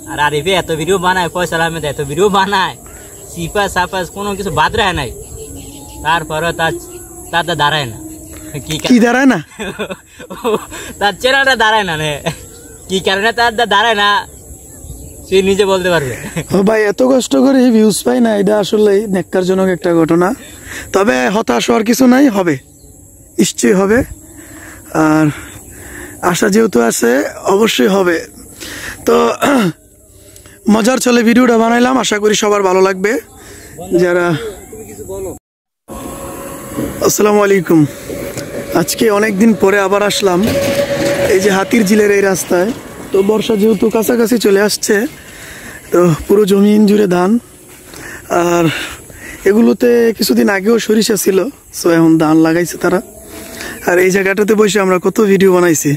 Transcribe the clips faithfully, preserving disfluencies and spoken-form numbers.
আর আরিফে এত ভিডিও বানায়, ফয়সাল আহমেদ এত ভিডিও বানায়, সিফা সাফাস কোনো কিছু বাদ রায় নাই, তারপরে তার তার দাঁড়ায় না। কি দাঁড়ায় না? তার চ্যানেলটা দাঁড়ায় না, কি কারণে তার দাঁড়ায় না সে নিজে বলতে পারবে। ভাই এত কষ্ট করে ভিউজ পাই না, এটা আসলে নেক্কারজনক একটা ঘটনা। তবে হতাশ হওয়ার কিছু নাই, হবে নিশ্চয়ই হবে। আর আশা যেহেতু আছে অবশ্যই হবে। তো মজার চলে ভিডিওটা বানাইলাম, আশা করি সবার ভালো লাগবে। যারা আসসালামু আলাইকুম, আজকে অনেকদিন পরে আবার আসলাম এই যে হাতির ঝিলের এই রাস্তায়। তো বর্ষা যেহেতু কাছাকাছি চলে আসছে, তো পুরো জমিন জুড়ে ধান, আর এগুলোতে কিছুদিন আগেও সরিষা ছিল, সো এখন ধান লাগাইছে তারা। আর এই জায়গাটাতে বসে আমরা কত ভিডিও বানাইছি।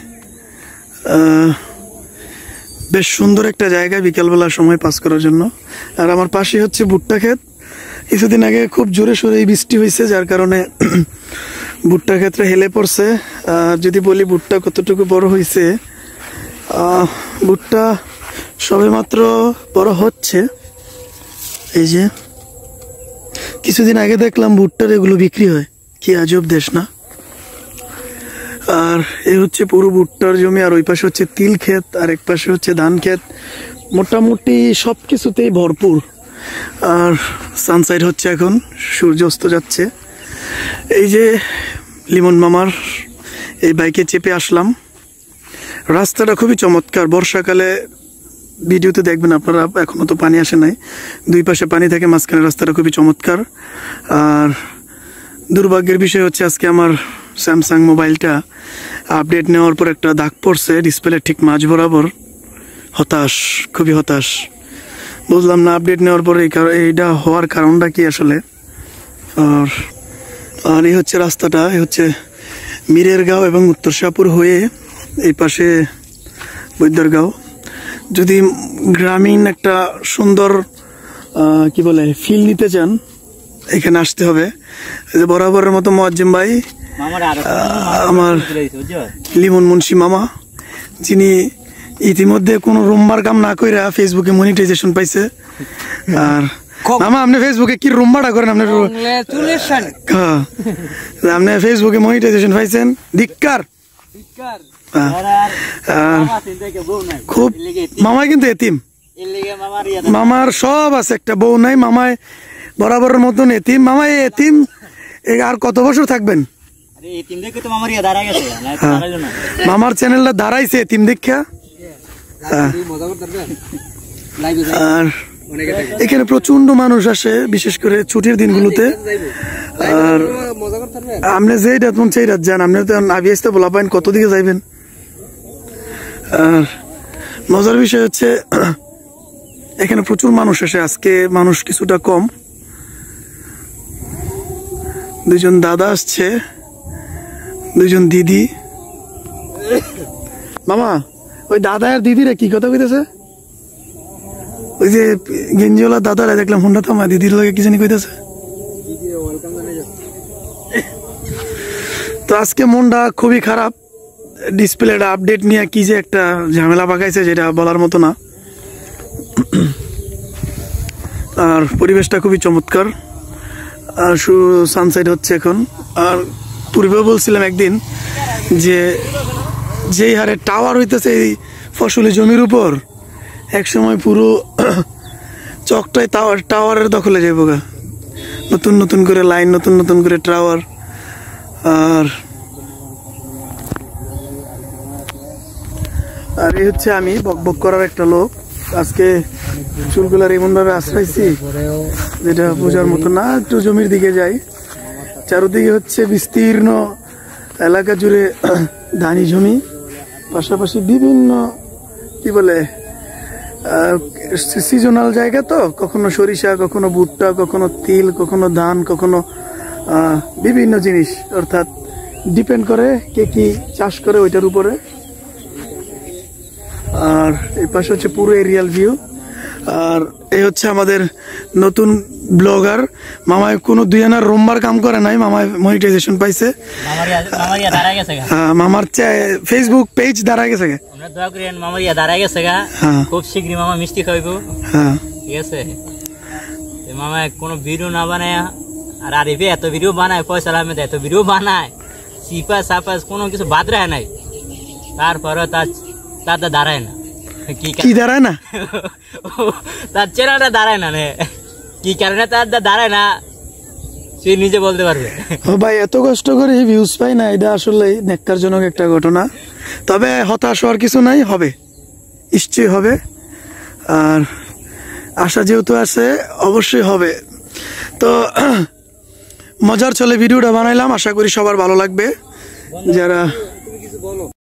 বেশ সুন্দর একটা জায়গা বিকালবেলা সময় পাস করার জন্য। আর আমার পাশে হচ্ছে ভুট্টা ক্ষেত। কিছুদিন আগে খুব জোরে সোরে বৃষ্টি হয়েছে, যার কারণে ভুট্টা ক্ষেত্রে হেলে পড়ছে। আর যদি বলি ভুট্টা কতটুকু বড় হয়েছে, ভুট্টা সবেমাত্র বড় হচ্ছে। এই যে কিছুদিন আগে দেখলাম ভুট্টার এগুলো বিক্রি হয়, কি আজব দেশ না। আর এই হচ্ছে পুরো ভুট্টার জমি, আর ওই পাশে হচ্ছে তিল ক্ষেত, আর এক পাশে হচ্ছে ধান ক্ষেত। মোটামুটি সব কিছুতেই ভরপুর। আর সানসাইড হচ্ছে, এখন সূর্য অস্ত যাচ্ছে। এই যে লিমন মামার এই বাইকে চেপে আসলাম। রাস্তাটা খুবই চমৎকার। বর্ষাকালে ভিডিওতে দেখবেন আপনারা, এখনো তো পানি আসে নাই, দুই পাশে পানি থাকে, মাঝখানে রাস্তাটা খুবই চমৎকার। আর দুর্ভাগ্যের বিষয় হচ্ছে আজকে আমার স্যামসাং মোবাইলটা আপডেট নেওয়ার পর একটা দাগ পড়ছে ডিসপ্লে ঠিক মাঝ বরাবর। হতাশ, খুবই হতাশ। বুঝলাম না আপডেট নেওয়ার পরে এইটা হওয়ার কারণটা কি আসলে। আর আর এই হচ্ছে রাস্তাটা, এই হচ্ছে মিরেরগাঁও এবং উত্তরশাহপুর হয়ে এই পাশে বৈদ্যরগাঁও। যদি গ্রামীণ একটা সুন্দর কি বলে ফিল নিতে চান, এখানে আসতে হবে। যে বরাবরের মতো মুয়াজ্জেম ভাই, আমার লিমন মুন্সি মামা, যিনি ইতিমধ্যে কোনো রুম্বার কাম না কইরা ফেসবুকে মনিটাইজেশন পাইছে। আর মামা আপনি ফেসবুকে কি রুম্বাটা করেন? আপনি আপনি ফেসবুকে মনিটাইজেশন পাইছেন, ধিক্কার। খুব মামাই কিন্তু এতিম, মামার সব আছে, একটা বউ নাই। মামায় বরাবরের মতন এতিম। মামাই এতিম আর কত বছর থাকবেন? মামার চ্যানেলটা দাঁড়াইছে এতিম দীক্ষা। আর এখানে প্রচন্ড মানুষ আসে, বিশেষ করে ছুটির দিনগুলোতে। আর আপনি যেই রাত মন সেই রাত যান, আপনি তো আবি আসতে বলা পাইন কত দিকে যাইবেন। আর মজার বিষয় হচ্ছে এখানে প্রচুর মানুষ আসে, আজকে মানুষ কিছুটা কম। দুইজন দাদা আসছে, দুইজন দিদি। মামা ওই দাদা আর দিদিরা কি কথা কইতেছে? ওই যে গেঞ্জিওয়ালা দাদারা দেখলাম হুন্ডা থামা, দিদির লগে কি জানি কইতেছে। তো আজকে মনটা খুবই খারাপ। ডিসপ্লেটা আপডেট নিয়ে কি যে একটা ঝামেলা পাকাইছে, যেটা বলার মতো না। আর পরিবেশটা খুবই চমৎকার। আর সানসাইড হচ্ছে এখন। আর পূর্বেও বলছিলাম একদিন যে যেই হারে টাওয়ার হইতেছে এই ফসলি জমির উপর, এক সময় পুরো চকটাই টাওয়ার টাওয়ারের দখলে যাইব গা। নতুন নতুন করে লাইন, নতুন নতুন করে টাওয়ার। আর আর এই হচ্ছে আমি বক বক করার একটা লোক। আজকে চুলগুলার এমন ভাবে আশ্রাইছি যেটা বোঝার মতো না। একটু জমির দিকে যাই, চারদিকে হচ্ছে বিস্তীর্ণ এলাকা জুড়ে ধানি জমি, পাশাপাশি বিভিন্ন কি বলে সিজনাল জায়গা। তো কখনো সরিষা, কখনো ভুট্টা, কখনো তিল, কখনো ধান, কখনো বিভিন্ন জিনিস, অর্থাৎ ডিপেন্ড করে কে কি চাষ করে ওইটার উপরে। আর এই পাশে হচ্ছে পুরো এরিয়াল ভিউ। আর এই হচ্ছে আমাদের নতুন ব্লগার। মামায় কোনো দুই আনার রোমবার কাম করে নাই, মামায় মনিটাইজেশন পাইছে। মামারিয়া মামারিয়া দাঁড়ায় গেছে গা। হ্যাঁ, মামার ফেসবুক পেজ দাঁড়ায় গেছে। আমরা দোয়া করি মামারিয়া দাঁড়ায় গেছে গা। হ্যাঁ, খুব শীঘ্রই মামা মিষ্টি খাইবো। হ্যাঁ, ঠিক আছে। মামা কোনো ভিডিও না বানায় আর আরিফে এত ভিডিও বানায়, ফয়সাল আহমেদ এত ভিডিও বানায়, সিপা সাপাস কোনো কিছু বাদ রাখে নাই, তারপরে তার তার দাঁড়ায় না। কি কি দাঁড়ায় না? তার চেহারাটা দাঁড়ায় না রে, কি কারণে তার দাঁড়ায় না সে নিজে বলতে পারবে। ও ভাই, এত কষ্ট করে ভিউজ পাই না, এটা আসলে নেককারজনক একটা ঘটনা। তবে হতাশ হওয়ার কিছু নাই, হবে, নিশ্চয়ই হবে। আর আশা যেহেতু আছে অবশ্যই হবে। তো মজার চলে ভিডিওটা বানাইলাম, আশা করি সবার ভালো লাগবে। যারা